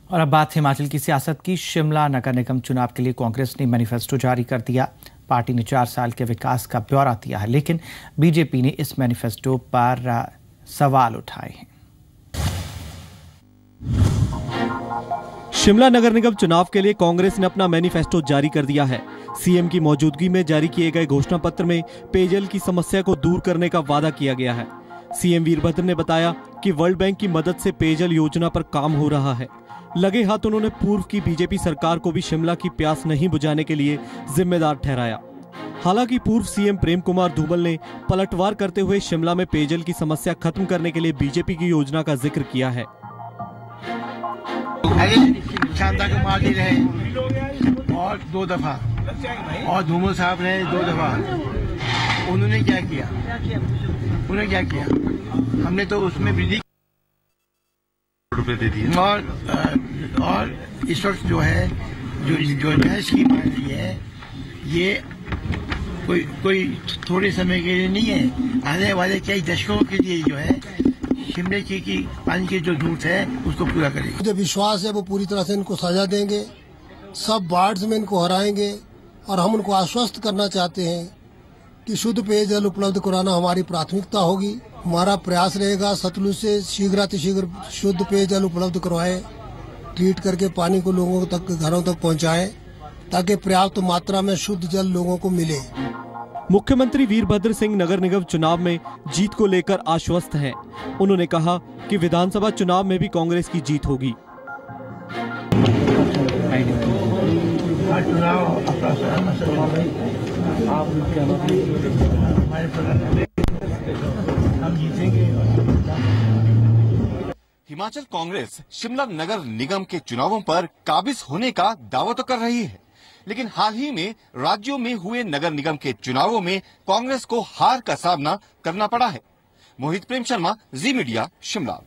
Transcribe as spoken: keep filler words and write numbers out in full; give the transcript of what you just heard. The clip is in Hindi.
और अब बात हिमाचल की सियासत की। शिमला नगर निगम चुनाव के लिए कांग्रेस ने मैनिफेस्टो जारी कर दिया। पार्टी ने चार साल के विकास का ब्यौरा दिया है, लेकिन बीजेपी ने इस मैनिफेस्टो पर सवाल उठाए हैं। शिमला नगर निगम चुनाव के लिए कांग्रेस ने अपना मैनिफेस्टो जारी कर दिया है। सीएम की मौजूदगी में जारी किए गए घोषणा पत्र में पेयजल की समस्या को दूर करने का वादा किया गया है। सीएम वीरभद्र ने बताया कि वर्ल्ड बैंक की मदद से पेयजल योजना पर काम हो रहा है। लगे हाथ उन्होंने पूर्व की बीजेपी सरकार को भी शिमला की प्यास नहीं बुझाने के लिए जिम्मेदार ठहराया। हालांकि पूर्व सीएम प्रेम कुमार धूमल ने पलटवार करते हुए शिमला में पेयजल की समस्या खत्म करने के लिए बीजेपी की योजना का जिक्र किया है। शांता कुमार जी रहे और दो दफा, और धूमल साहब रहे दो दफा। उन्होंने क्या किया? उन्होंने क्या किया? हमने तो उसमें वृद्धि रुपए दे दिए। और और इस वक्त जो है जो जो नया स्कीम आ रही है, ये कोई कोई थोड़े समय के लिए नहीं है, आने वाले कई दशकों के लिए जो है शिमले की, की पानी की जो जरूरत है उसको पूरा करेंगे। मुझे विश्वास है वो पूरी तरह से इनको सजा देंगे, सब वार्ड्स में इनको हराएंगे और हम उनको आश्वस्त करना चाहते हैं कि शुद्ध पेयजल उपलब्ध कराना हमारी प्राथमिकता होगी। हमारा प्रयास रहेगा सतलुज से शीघ्रातिशीघ्र शुद्ध पेयजल उपलब्ध करवाएं, ट्रीट करके पानी को लोगों तक घरों तक पहुंचाएं ताकि पर्याप्त मात्रा में शुद्ध जल लोगों को मिले। मुख्यमंत्री वीरभद्र सिंह नगर निगम चुनाव में जीत को लेकर आश्वस्त हैं। उन्होंने कहा कि विधानसभा चुनाव में भी कांग्रेस की जीत होगी। हिमाचल कांग्रेस शिमला नगर निगम के चुनावों पर काबिज होने का दावा तो कर रही है, लेकिन हाल ही में राज्यों में हुए नगर निगम के चुनावों में कांग्रेस को हार का सामना करना पड़ा है। मोहित प्रेम शर्मा, जी मीडिया, शिमला।